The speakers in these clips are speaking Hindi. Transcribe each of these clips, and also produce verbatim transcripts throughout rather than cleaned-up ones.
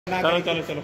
चलो चलो चलो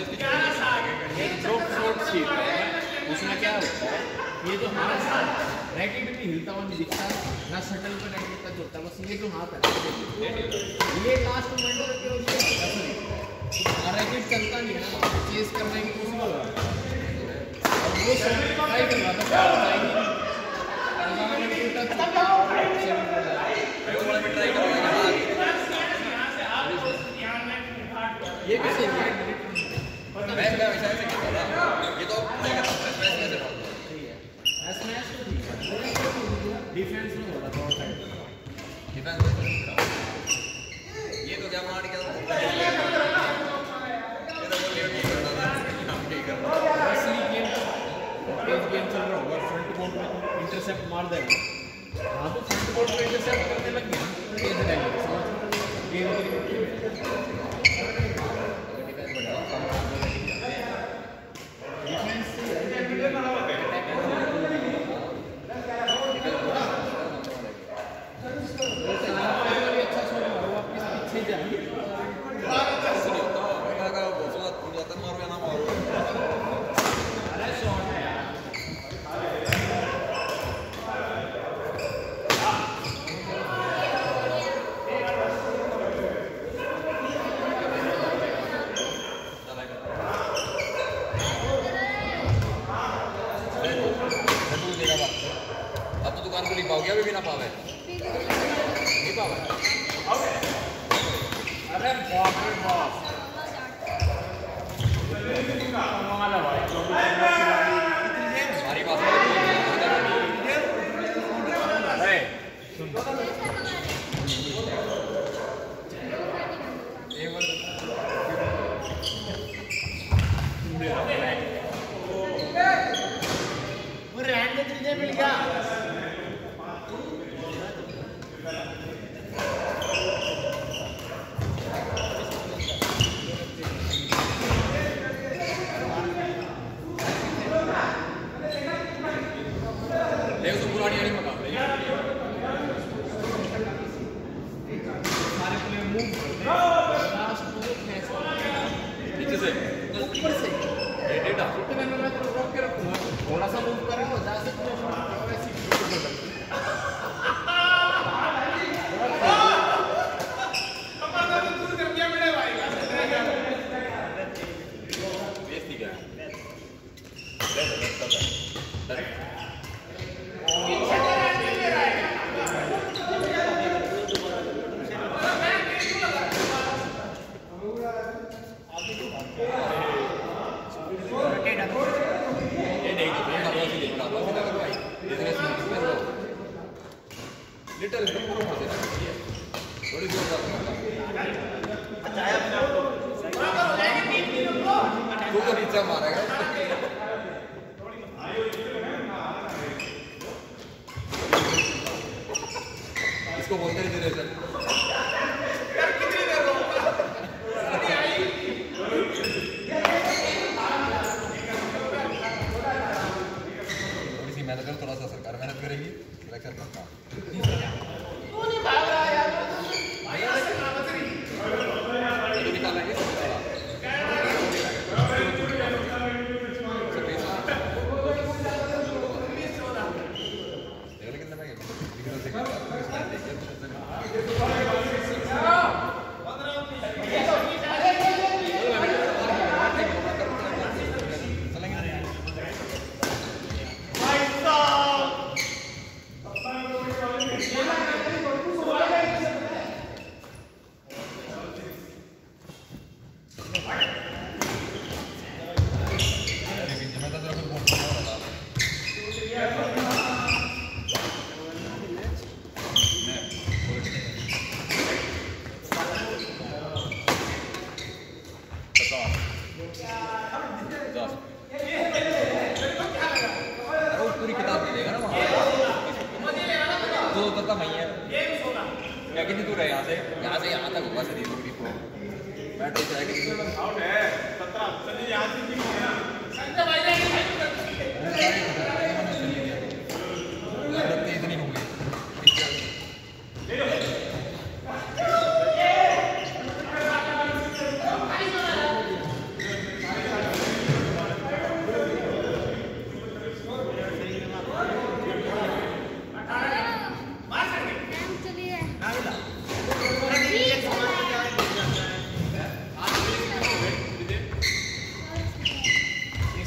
उसमें क्या होता है, ये जो हमारा रैकेट भी हिलता हुआ नहीं दिखता ना, शटल पे रैकेट टच होता, बस ये जो हाथ है ये लास्ट मोमेंट पे केवल ये रैकेट चलता नहीं है ना, चेस करने की कोशिश कर रहा है और वो सब ट्राई कर रहा था, ट्राई कर रहा था ये कैसे है? मैं मैं वैसा ऐसे करता था, ये तो नहीं करता, स्मैश कैसे करता है? स्मैश तो ठीक है, डिफेंस में होगा थोड़ा साइड डिफेंस में, ये तो क्या मार के ये तो बोल लिया नहीं करता था, हम नहीं करता असली गेम पेज गेम चल रहा होगा, फ्रंट बोर्ड में इंटरसेप्ट मार देगा, हाँ तो फ्रंट बोर्ड पे इंटरसेप्ट करने लग गया पेज रहेगा, समझ गेम की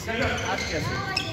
आज कैसे